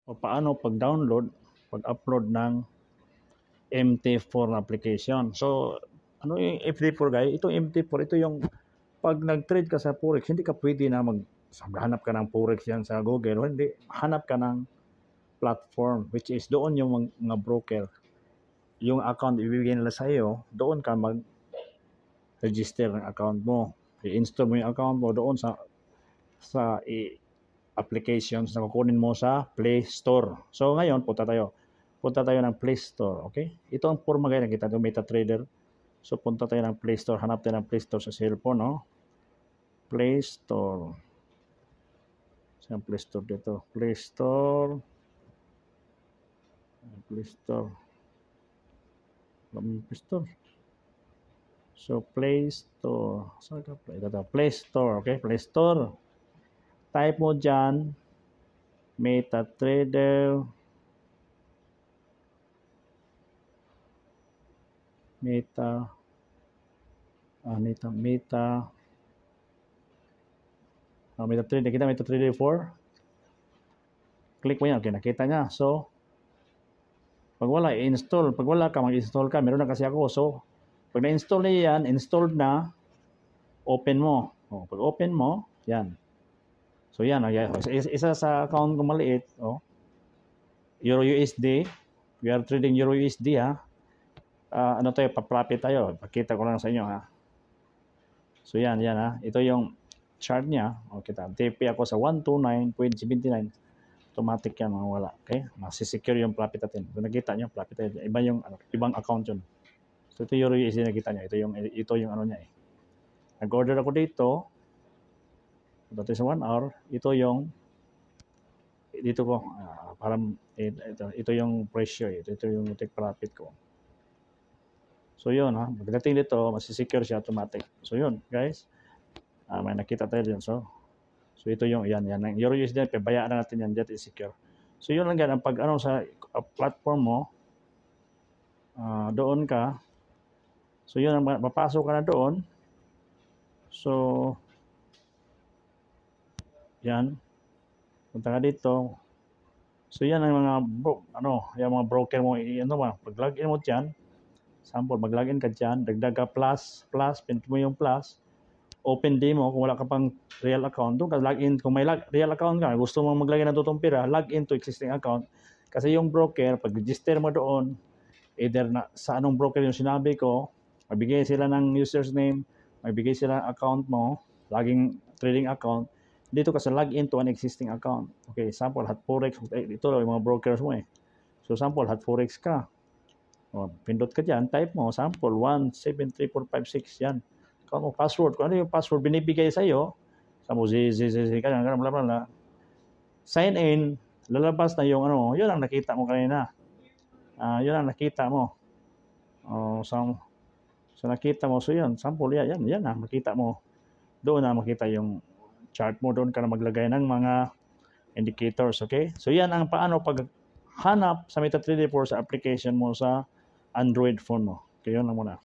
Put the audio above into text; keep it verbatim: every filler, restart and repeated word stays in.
o paano pag-download, pag-upload ng M T four na application. So, ano yung M T four guys? Ito M T four, ito yung pag nag-trade ka sa Forex, hindi ka pwede na mag hanap ka ng Forex yan sa Google. Hindi, hanap ka ng platform which is doon yung mga broker. Yung account ibibigay nila sa iyo, doon ka mag-register ng account mo. I-install mo yung account mo doon sa sa i applications na kukunin mo sa Play Store. So ngayon, punta tayo. Punta tayo ng Play Store, okay? Ito ang forma ngayon, nakita ito, MetaTrader. So punta tayo ng Play Store, hanap tayo ng Play Store sa cellphone, no? Play Store. Saan Play Store dito? Play Store. Play Store. Play Store. So Play Store. Saan ka? Ito, Play Store, okay? Play Store. Type mo dyan, MetaTrader, Meta, ah, Meta, Meta, ah, MetaTrader, kita MetaTrader four. Click mo yan, okay, nakita niya. So, pag wala, i-install. Pag wala ka, mag-install ka. Meron na kasi ako. So, pag na-install niya yan, installed na, open mo. O, pag open mo, yan. So yan, isa sa account ko maliit, oh. Euro U S D. We are trading Euro U S D, ha. Uh, ano tayo, pa-profit tayo. Pakita ko lang sa inyo, ha. So yan, yan, ha. Ito yung chart niya. O, kita. T P ako sa one twenty-nine point seven nine. Automatic yan, mawala. Okay? Masisecure yung profit natin. Kung nakita nyo, profit tayo. Iba yung, ano, ibang account yun. So ito Euro U S D nakita nyo. Ito yung, ito yung ano niya, eh. Nag-order ako dito. Dati sa one hour, ito yung dito ko uh, parang ito, ito yung presyo, ito, ito yung take profit ko. So yun, ha, pagdating dito masisecure siya automatic. So yun guys, uh, may nakita tayo dyan. So so ito yung yan, yan ang Euro U S D, pabayaan na natin yan, that is secure. So yun lang yan, ang pag ano sa uh, platform mo, uh, doon ka, so yun, mapasok ka na doon. So yan, punta ka dito. So yan ang mga bro, ano, yung mga broker mo, ano ba, pag login mo diyan, sample, mag-login ka diyan, dagdag ka plus, plus, pinto mo yung plus, open demo kung wala ka pang real account, doon ka login, kung may log, real account ka, gusto mo maglagay ng tutong pira, login to existing account. Kasi yung broker, pag register mo doon, either na, sa anong broker yung sinabi ko, magbigay sila ng user's name, magbigay sila ng account mo, login trading account, dito ka sa login to an existing account. Okay, sample, Hot Forex. Ito yung mga brokers mo eh. So, sample, Hot Forex ka. O, pindot ka dyan, type mo, sample, one seven three four five six, yan. Kung mo, password. Kung ano yung password binibigay sa iyo, sample, z, z, z, z, bla, bla, bla, bla. Sign in, lalabas na yung ano, yun ang nakita mo kanina. Uh, yun ang nakita mo. Uh, so, so, nakita mo, so yun, sample, yan, yan, yan na, makita mo. Doon na makita yung chart mo, doon ka na maglagay ng mga indicators, okay? So yan ang paano pag hanap sa MetaTrader four sa application mo sa Android phone mo. Okay, yun lang muna.